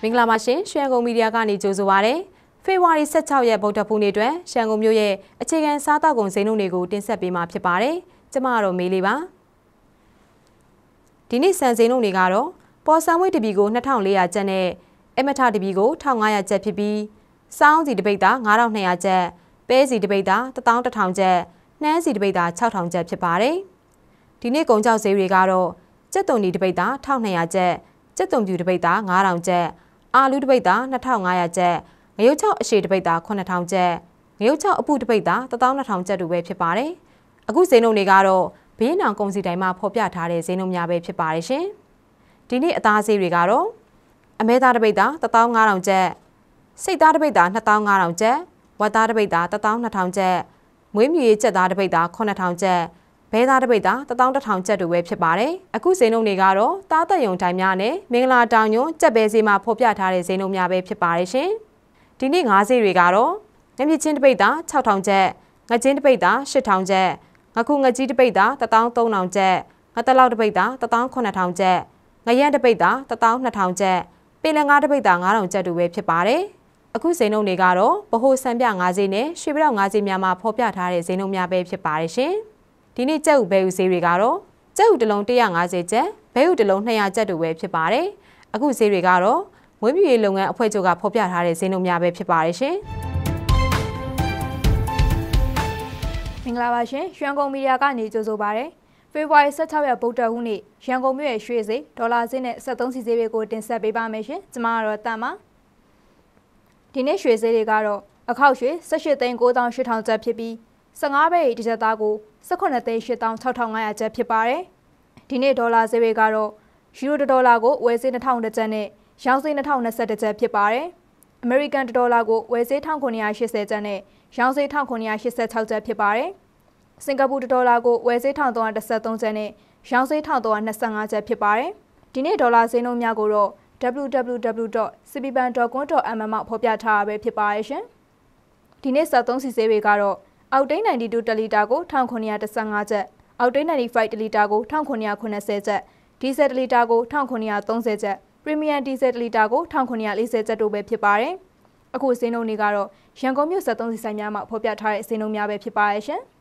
မင်္ဂလာပါရှင်ရှမ်းကုန်မီဒီယာကနေကြိုဆိုပါရစေ။ဖေဖော်ဝါရီ16ရက်ဗုဒ္ဓဖူးနေ့အတွက်ရှမ်းကုန်မြို့ရဲ့အခြေခံစားသောက်ကုန်ဈေးနှုန်းတွေကိုတင်ဆက်ပေးမှာဖြစ်ပါတယ်။ကျွန်မကတော့မေးလေးပါ။ဒီနေ့စံဈေးနှုန်းတွေကတော့ပေါ်ဆန်ဝိတ်တပီကို2400ကျပ်နဲ့အမထတပီကို1500ကျပ်ဖြစ်ပြီးစောင်းစီတပိတ်သား9200ကျပ်ပဲစီတပိတ်သား11000ကျပ်နှမ်းစီတပိတ်သား6000ကျပ်ဖြစ်ပါတယ်။ဒီနေ့ကုန်ကြောက်ဈေးတွေကတော့ကြက်သွန်ဒီတပိတ်သား1200ကျပ်ကြက်သွန်ပြူတပိတ်သား9000ကျပ်အာလူတပိတ်သား2500ကျပ်ငရုတ်ချောက်အရှည်တပိတ်သား9000ကျပ်ငရုတ်ချောက်အပူတပိတ်သား12000ကျပ်တို့ပဲဖြစ်ပါတယ်။အခုဈေးနှုန်းတွေကတော့ဘေးနောင်ကုန်စည်တိုင်းမှာဖော်ပြထားတဲ့ဈေးနှုန်းများပဲဖြစ်ပါတယ်ရှင်။ဒီနေ့အသားဈေးတွေကတော့အမဲသားတပိတ်သား15000ကျပ်စိတ်သားတပိတ်သား2500ကျပ်ဝက်သားတပိတ်သား12000ကျပ်မွေးမြူရေးကြက်သားတပိတ်သား9000ကျပ်ဘဲသားတပိတ်သား11000ကျပ်တို့ပဲဖြစ်ပါတယ်။အခုဈေးနှုန်းတွေကတော့သားသက်ယုံတိုင်းများနဲ့မင်္ဂလာတောင်ညွန့်ကြက်ပဲဈေးမှာဖော်ပြထားတဲ့ဈေးနှုန်းများပဲဖြစ်ပါတယ်ရှင်။ဒီနေ့ငါးဈေးတွေကတော့ငမြချင်းတပိတ်သား6000ကျပ်ငချင်းတပိတ်သား8000ကျပ်ငခုငကြီးတပိတ်သား13000ကျပ်ငတလောက်တပိတ်သား18000ကျပ်ငရမ်းတပိတ်သား12000ကျပ်ပင်လယ်ငါးတပိတ်သား9000ကျပ်တို့ပဲဖြစ်ပါတယ်။အခုဈေးနှုန်းတွေကတော့ဗဟိုစံပြငါးဈေးနဲ့ရွှေပြောက်ငါးဈေးများမှာဖော်ပြထားတဲ့ဈေးနှုန်းများပဲဖြစ်ပါတယ်ရှင်။ဒီနေ့ကြက်ဥဘဲဥဈေးတွေကတော့ကြက်ဥတစ်လုံး150ကျပ်ဘဲဥတစ်လုံး200ကျပ်တို့ပဲဖြစ်ပါတယ်။အခုဈေးတွေကတော့မွေးမြူရေးလုပ်ငန်းအဖွဲ့ချုပ်ကဖော်ပြထားတဲ့ဈေးနှုန်းများပဲဖြစ်ပါတယ်ရှင်။မင်္ဂလာပါရှင်။ရွှေကုန်မီဒီယာကနေကြိုဆိုပါရစေ။ဖေဖော်ဝါရီ16ရက်ဗုဒ္ဓဟူးနေ့ရန်ကုန်မြို့ရဲ့ရွှေဈေးဒေါ်လာဈေးနဲ့73စီဈေးတွေကိုတင်ဆက်ပေးပါမယ်ရှင်။ကျွန်မကတော့တန်ပါ။ဒီနေ့ရွှေဈေးတွေကတော့အခောက်ရွှေ18,9800ကျပ်ဖြစ်ပြီး15ပဲတစ်ချက်သားကို18,86,500ကျပ်ဖြစ်ပါတယ်။ဒီနေ့ဒေါ်လာဈေးတွေကတော့ယူရိုဒေါ်လာကိုဝယ်ဈေး2000ကျပ်နဲ့ရောင်းဈေး2021ကျပ်ဖြစ်ပါတယ်။အမေရိကန်ဒေါ်လာကိုဝယ်ဈေး1980ကျပ်နဲ့ရောင်းဈေး1986ကျပ်ဖြစ်ပါတယ်။စင်ကာပူဒေါ်လာကိုဝယ်ဈေး1313ကျပ်နဲ့ရောင်းဈေး1325ကျပ်ဖြစ်ပါတယ်။ဒီနေ့ဒေါ်လာဈေးနှုန်းများကိုတော့ www.cbbank.com.mm မှာဖော်ပြထားတာပဲဖြစ်ပါတယ်ရှင်။ဒီနေ့73စီဈေးတွေကတော့အောက်တိန်း92တလီတာကို1915ကျပ်အောက်တိန်း95တလီတာကို1980ကျပ်ဒီဇယ်တလီတာကို1930ကျပ်ပရီမီယံဒီဇယ်တလီတာကို1940ကျပ်တို့ပဲဖြစ်ပါတယ်။အခုဈေးနှုန်းတွေကတော့ရန်ကုန်မြို့73စီဆိုင်များမှာဖော်ပြထားတဲ့ဈေးနှုန်းများပဲဖြစ်ပါရဲ့ရှင်။